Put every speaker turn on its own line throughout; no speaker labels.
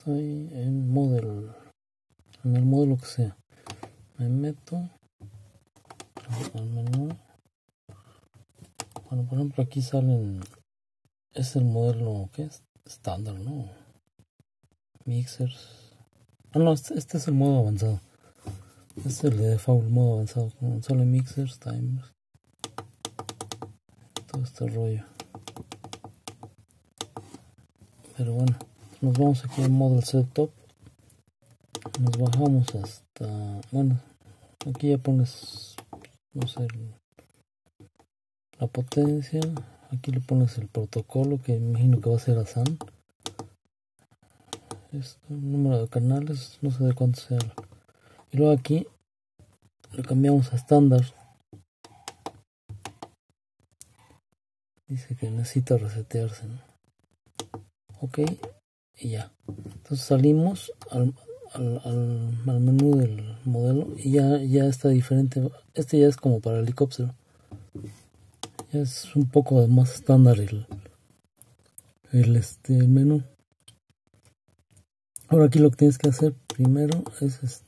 Estoy en model, en el modelo que sea. Me meto al menú. Bueno, por ejemplo aquí salen, es el modelo que es estándar, ¿no? Mixers. Ah, no, este es el modo avanzado. Este es el de default, modo avanzado. Sale mixers, timers, todo este rollo. Pero bueno, nos vamos aquí en model setup. Nos bajamos hasta, bueno, aquí ya pones, no sé, la potencia. Aquí le pones el protocolo, que imagino que va a ser ASAN. El número de canales, no sé de cuánto sea. Y luego aquí le cambiamos a estándar. Dice que necesita resetearse, ¿no? Ok, y ya. Entonces salimos al menú del modelo y ya está diferente. Este ya es como para el helicóptero. Ya es un poco más estándar el menú. Ahora aquí lo que tienes que hacer primero es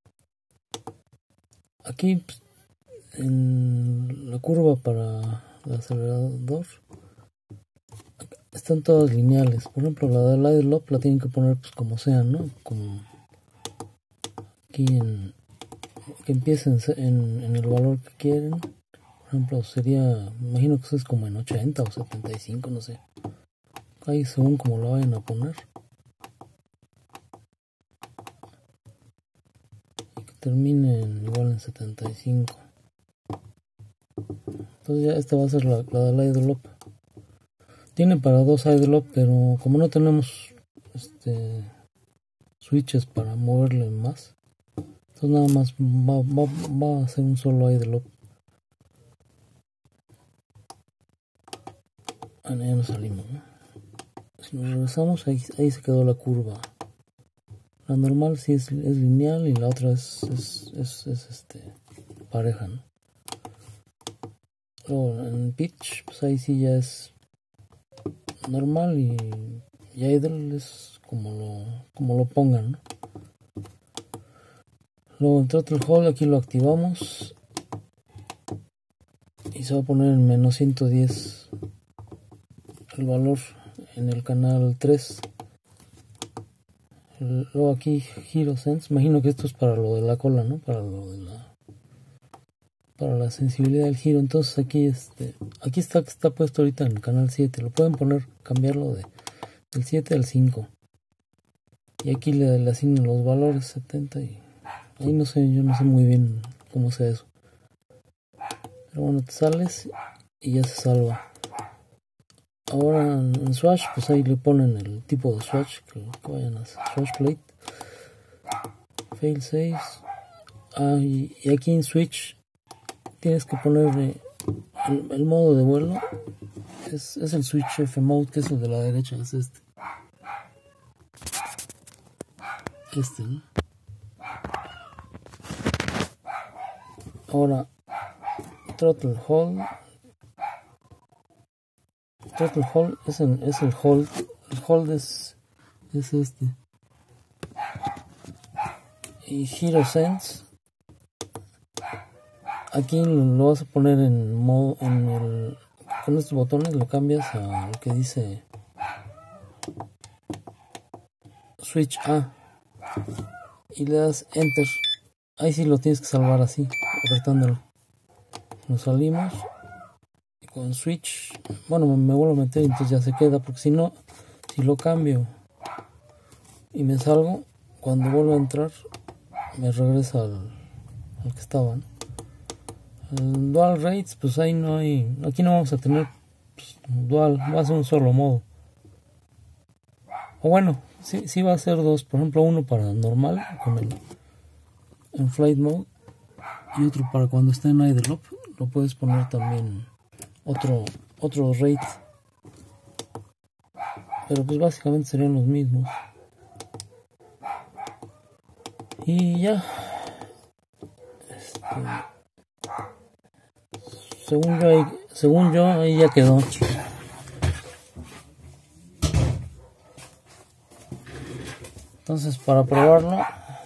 aquí pues, en la curva para el acelerador están todas lineales. Por ejemplo, la del idle up la tienen que poner pues como sea, ¿no? Como aquí que empiecen en el valor que quieren. Por ejemplo, sería, imagino que eso es como en 80 o 75, no sé. Ahí según como lo vayan a poner. Y que termine igual en 75. Entonces ya esta va a ser la del idle up. Tiene para dos idle up, pero como no tenemos switches para moverle más, entonces nada más va a hacer un solo idle up. Ya nos salimos, ¿no? Si nos regresamos, ahí se quedó la curva. La normal sí es lineal y la otra es pareja, ¿no? Luego en pitch, pues ahí sí ya es normal y idle es como lo pongan, ¿no? Luego en throttle hold aquí lo activamos y se va a poner en menos 110 el valor en el canal 3. Luego aquí Giro Sense, imagino que esto es para lo de la cola, ¿no? Para la sensibilidad del giro. Entonces aquí está puesto ahorita en el canal 7. Lo pueden poner, cambiarlo del 7 al 5. Y aquí le asignan los valores 70 y ahí no sé, yo no sé muy bien cómo sea eso. Pero bueno, te sales y ya se salva. Ahora en Swatch, pues ahí le ponen el tipo de Swatch que vayan a hacer. Swatch plate. Fail safe. Y aquí en Switch tienes que poner el modo de vuelo. Es el Switch F Mode, que es el de la derecha. Es este, ¿no? Ahora, Throttle Hold. Throttle Hold es el hold. El hold es este. Y Giro Sense. Aquí lo vas a poner en modo, con estos botones lo cambias a lo que dice Switch A y le das Enter. Ahí sí lo tienes que salvar así, apretándolo. Nos salimos y con Switch, bueno, me vuelvo a meter y entonces ya se queda, porque si no, si lo cambio y me salgo, cuando vuelvo a entrar me regresa al que estaba, ¿no? El dual rates, pues ahí no hay, aquí no vamos a tener pues, dual, va a ser un solo modo. O bueno, sí va a ser dos, por ejemplo uno para normal en flight mode y otro para cuando esté en idle up. Lo puedes poner también otro rate, pero pues básicamente serían los mismos. Y ya, según yo ahí ya quedó. Entonces, para probarlo,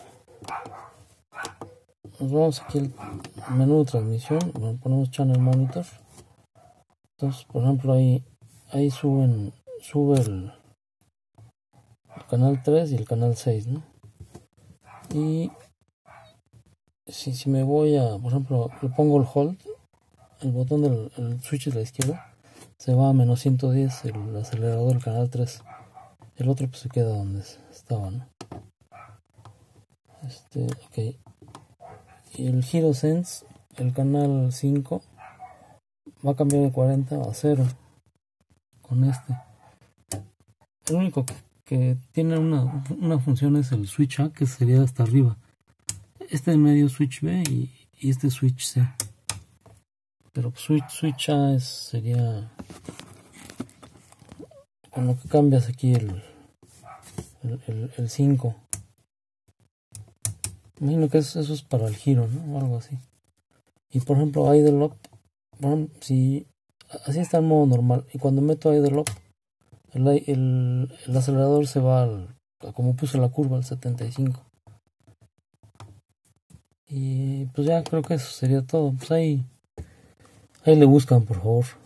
nos vamos aquí al menú de transmisión, ponemos Channel Monitor. Entonces, por ejemplo, ahí sube el canal 3 y el canal 6, ¿no? Y si me voy a, por ejemplo, le pongo el hold, el botón del switch de la izquierda, se va a menos 110 el acelerador del canal 3. El otro pues se queda donde estaba, ¿no? Ok. Y el Giro Sense, el canal 5, va a cambiar de 40 a 0 con este. El único que tiene una función es el switch A, que sería hasta arriba. Este de medio switch B y este switch C. Pero switch A sería con lo que cambias aquí el 5. Imagino que eso es para el giro, ¿no? O algo así. Y por ejemplo, idle up, si así está en modo normal, y cuando meto idle up, el acelerador se va a como puse la curva, al 75. Y pues ya creo que eso sería todo. Pues ahí le buscan, por favor.